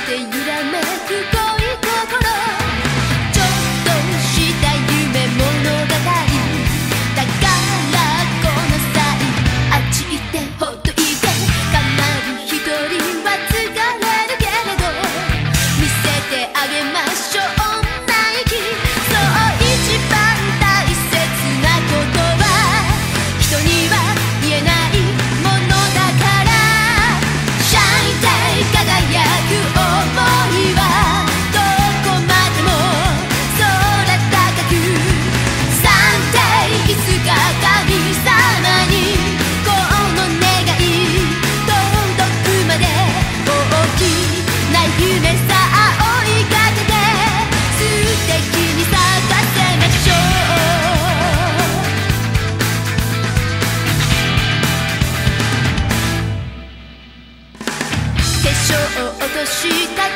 て揺らめく恋心、ちょっとした夢物語だからこの際あっち行ってほっといて、かなり一人は疲れるけれど見せてあげましょう女息。そう一番大切なことは人には言えないものだから、シャインで輝く想いはどこまでも空高く、サンデーいつか神様にこの願い届くまで大きな夢さ追いかけて素敵に咲かせましょう。化粧を落とした